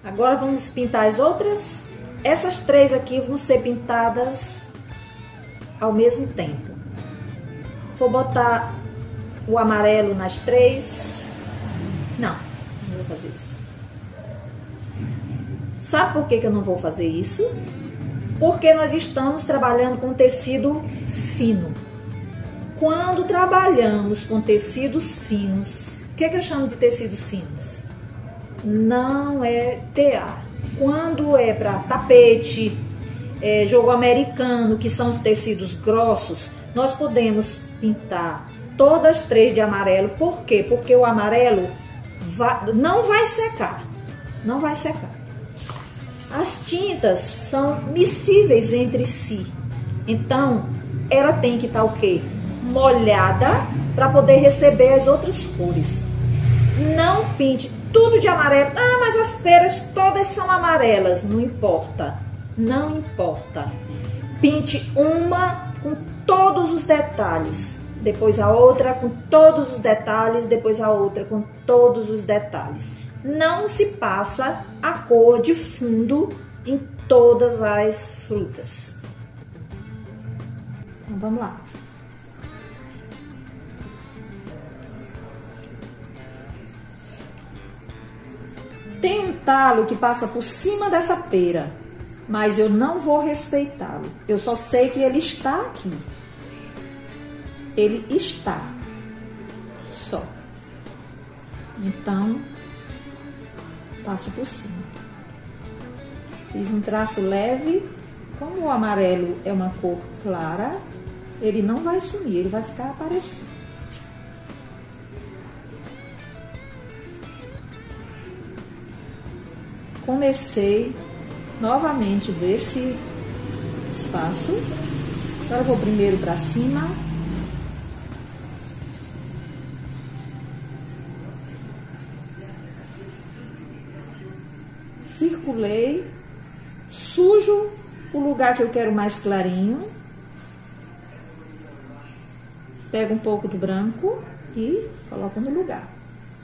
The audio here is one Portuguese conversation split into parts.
Agora vamos pintar as outras. Essas três aqui vão ser pintadas ao mesmo tempo. Vou botar o amarelo nas três. Não vou fazer isso. Sabe por que eu não vou fazer isso? Porque nós estamos trabalhando com tecido fino. Quando trabalhamos com tecidos finos, o que eu chamo de tecidos finos? Não é tear. Quando é para tapete, jogo americano, que são os tecidos grossos, nós podemos pintar todas as três de amarelo. Por quê? Porque o amarelo não vai secar. Não vai secar. As tintas são miscíveis entre si. Então, ela tem que estar o quê? Molhada para poder receber as outras cores. Não pinte tudo de amarelo. Ah, mas as peras todas são amarelas. Não importa. Não importa. Pinte uma com todos os detalhes. Depois a outra com todos os detalhes. Depois a outra com todos os detalhes. Não se passa a cor de fundo em todas as frutas. Então, vamos lá. Tem um talo que passa por cima dessa pera, mas eu não vou respeitá-lo. Eu só sei que ele está aqui. Ele está. Só. Então, passo por cima. Fiz um traço leve. Como o amarelo é uma cor clara, ele não vai sumir, ele vai ficar aparecendo. Comecei novamente desse espaço. Agora eu vou primeiro para cima. Circulei, sujo o lugar que eu quero mais clarinho. Pego um pouco do branco e coloco no lugar.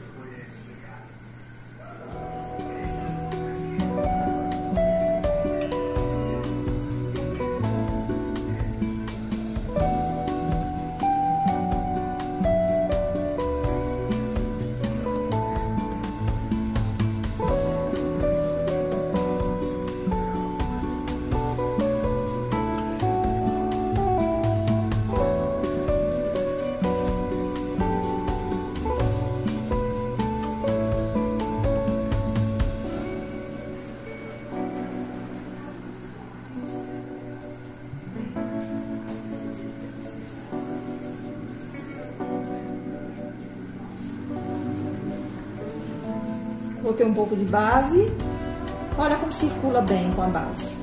Coloquei um pouco de base. Olha como circula bem com a base.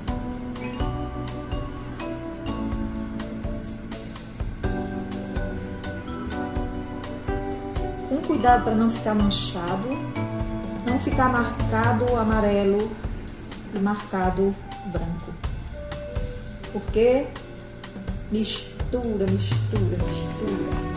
Com cuidado para não ficar manchado, não ficar marcado o amarelo e marcado o branco. Porque mistura, mistura, mistura.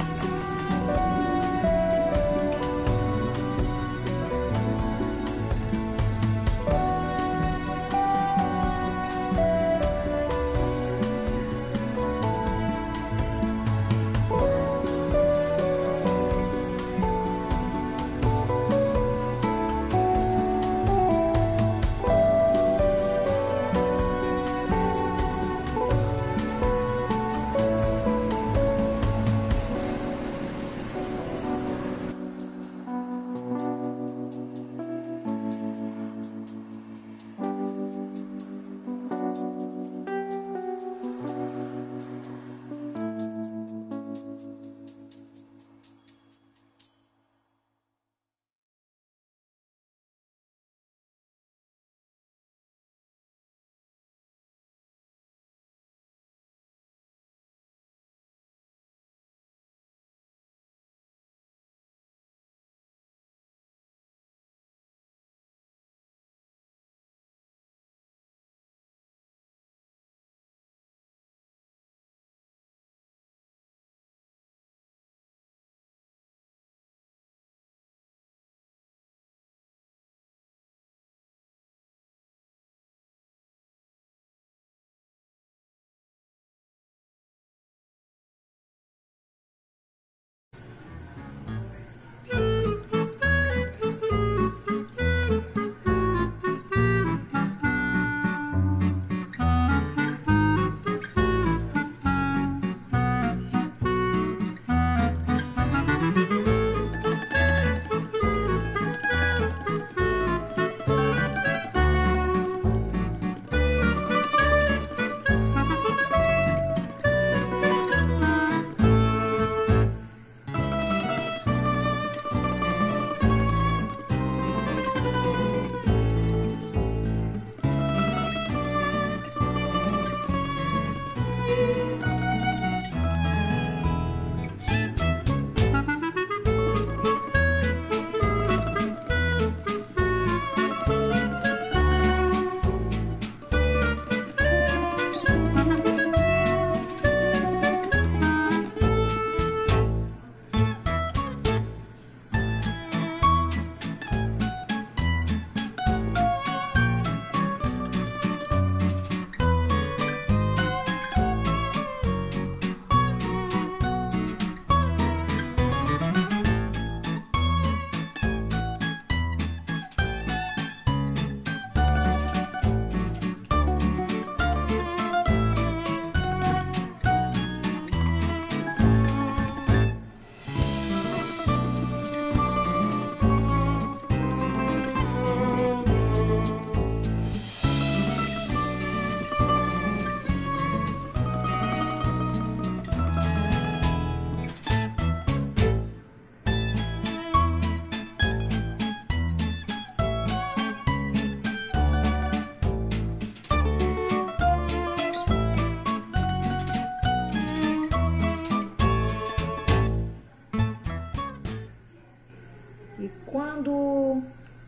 E quando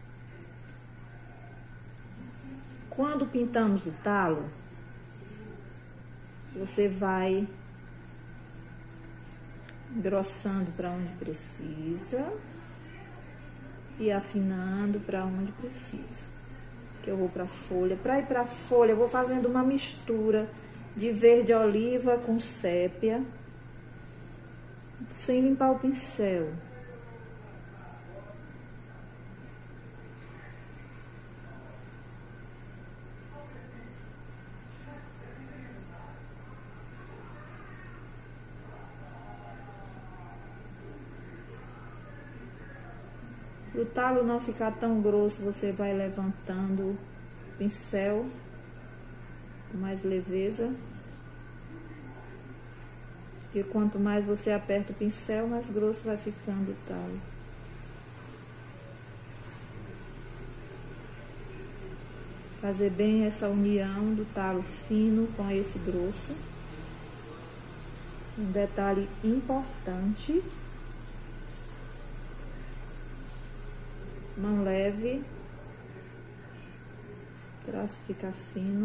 pintamos o talo, você vai engrossando para onde precisa e afinando para onde precisa. Que eu vou para a folha. Para ir para a folha, eu vou fazendo uma mistura de verde oliva com sépia, sem limpar o pincel. Para o talo não ficar tão grosso, você vai levantando o pincel com mais leveza. E quanto mais você aperta o pincel, mais grosso vai ficando o talo. Fazer bem essa união do talo fino com esse grosso. Um detalhe importante. Mão leve, o traço fica fino.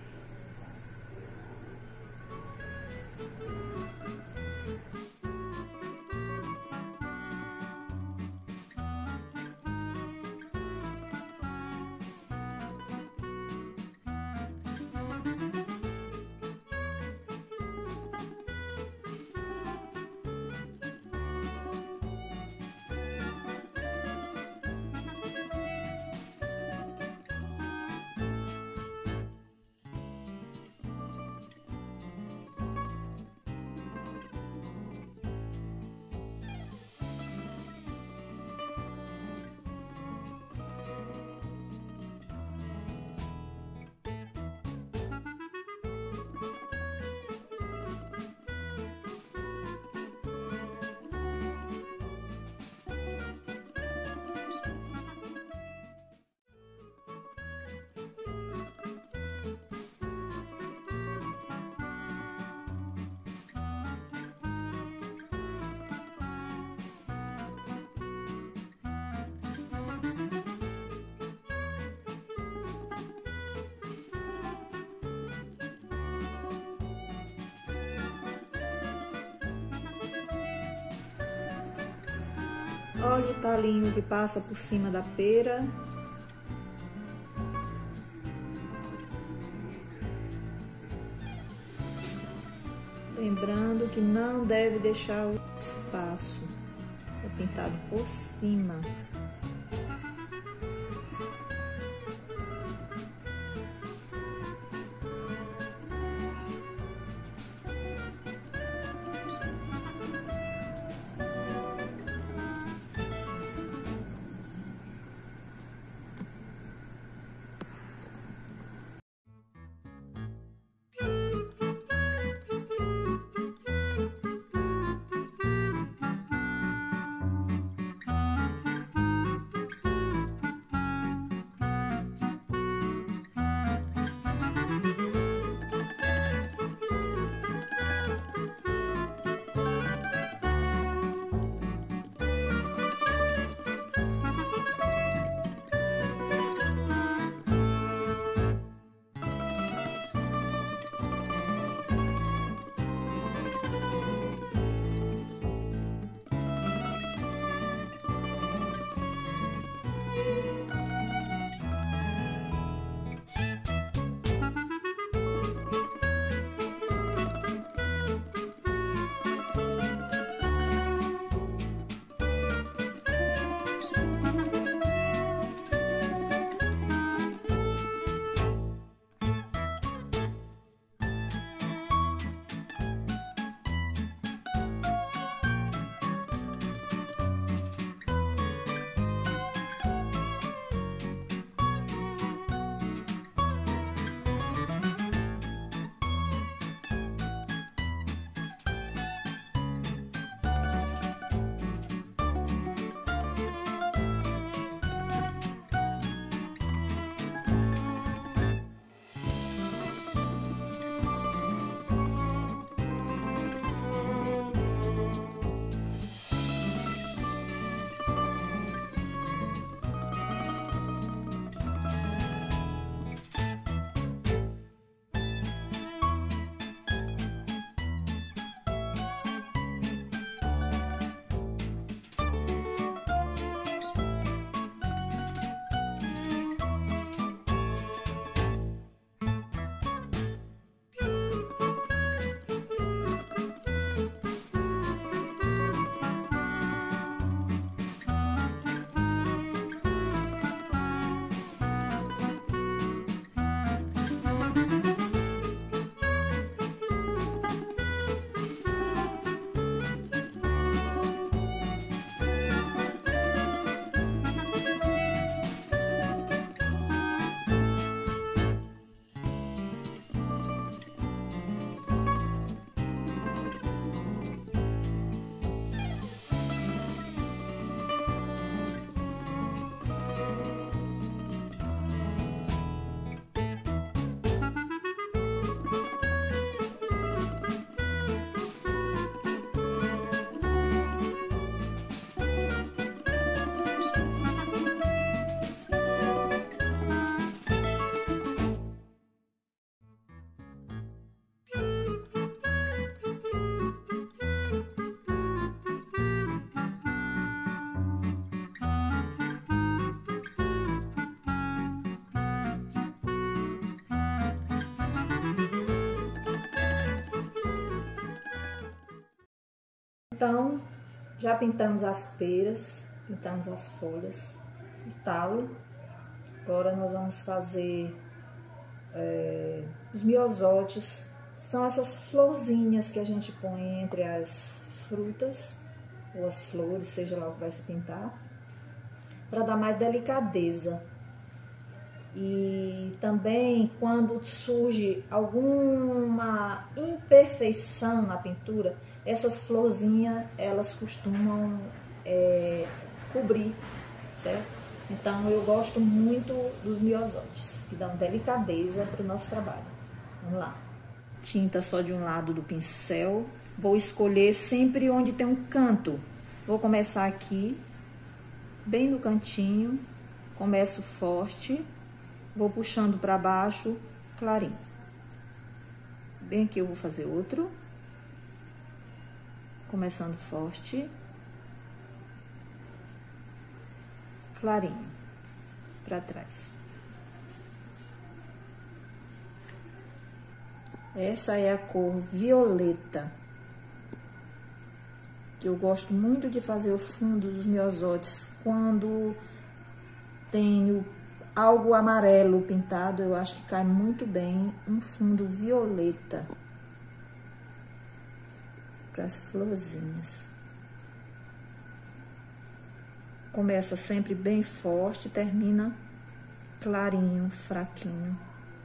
Olha o talinho que passa por cima da pera. Lembrando que não deve deixar o espaço. É pintado por cima. Então, já pintamos as peras, pintamos as folhas, o talo. Agora nós vamos fazer os miosotes. São essas florzinhas que a gente põe entre as frutas ou as flores, seja lá o que vai se pintar, para dar mais delicadeza. E também quando surge alguma imperfeição na pintura, essas florzinhas elas costumam cobrir, certo? Então eu gosto muito dos miosotes, que dão delicadeza para o nosso trabalho. Vamos lá. Tinta só de um lado do pincel. Vou escolher sempre onde tem um canto. Vou começar aqui, bem no cantinho. Começo forte. Vou puxando para baixo, clarinho. Bem aqui eu vou fazer outro. Começando forte. Clarinho, para trás. Essa é a cor violeta, que eu gosto muito de fazer o fundo dos miosotes. Quando tenho algo amarelo pintado, eu acho que cai muito bem um fundo violeta para as florzinhas. Começa sempre bem forte, termina clarinho, fraquinho.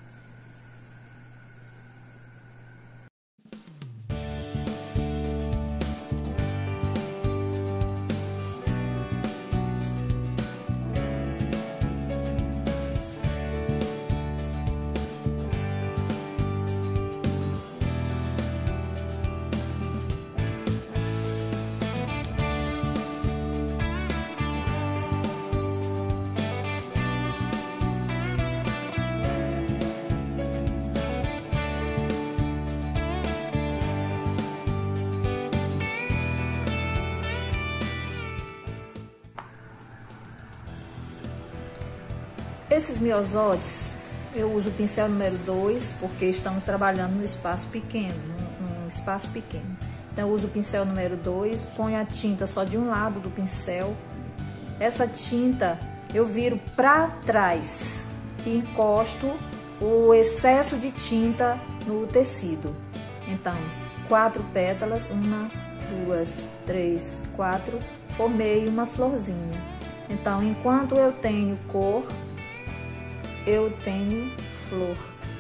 Esses miosotes, eu uso o pincel número 2, porque estamos trabalhando num espaço pequeno, Então, eu uso o pincel número 2, ponho a tinta só de um lado do pincel. Essa tinta eu viro para trás e encosto o excesso de tinta no tecido. Então, 4 pétalas, 1, 2, 3, 4, formei uma florzinha. Então, enquanto eu tenho cor, eu tenho flor.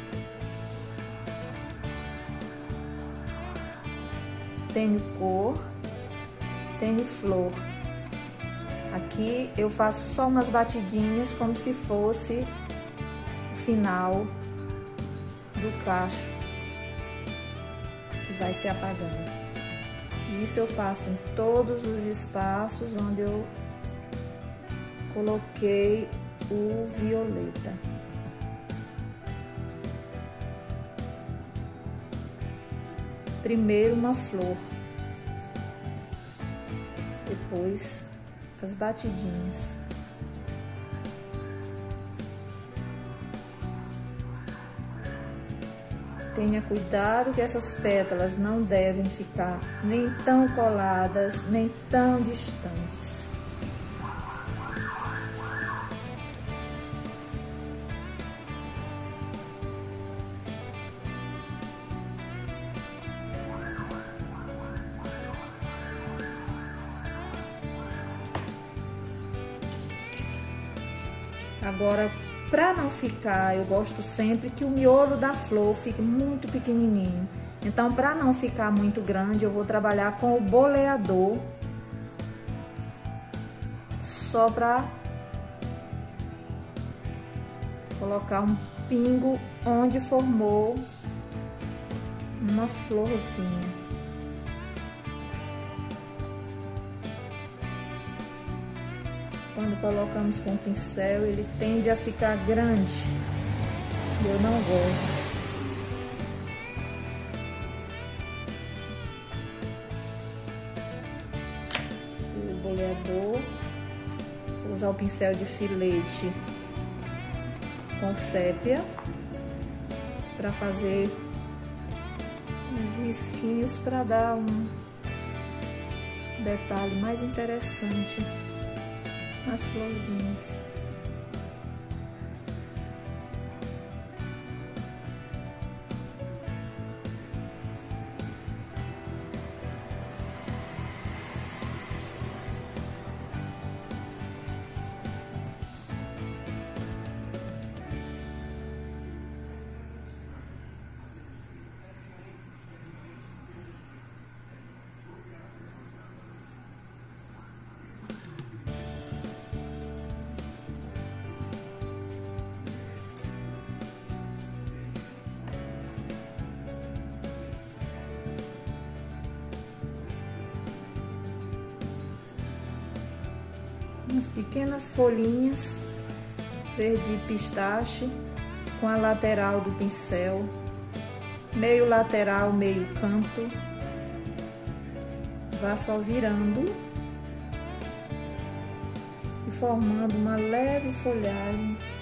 Tenho cor, tenho flor. Aqui eu faço só umas batidinhas como se fosse o final do cacho que vai se apagando. Isso eu faço em todos os espaços onde eu coloquei o violeta. Primeiro uma flor, depois as batidinhas. Tenha cuidado que essas pétalas não devem ficar nem tão coladas, nem tão distantes. Agora, para não ficar, eu gosto sempre que o miolo da flor fique muito pequenininho. Então, para não ficar muito grande, eu vou trabalhar com o boleador, só para colocar um pingo onde formou uma florzinha. Quando colocamos com o pincel, ele tende a ficar grande. Eu não gosto. O boleador. Vou usar o pincel de filete com sépia para fazer uns risquinhos para dar detalhe mais interessante nas florzinhas. Umas pequenas folhinhas verde pistache com a lateral do pincel, meio lateral, meio canto. Vá só virando e formando uma leve folhagem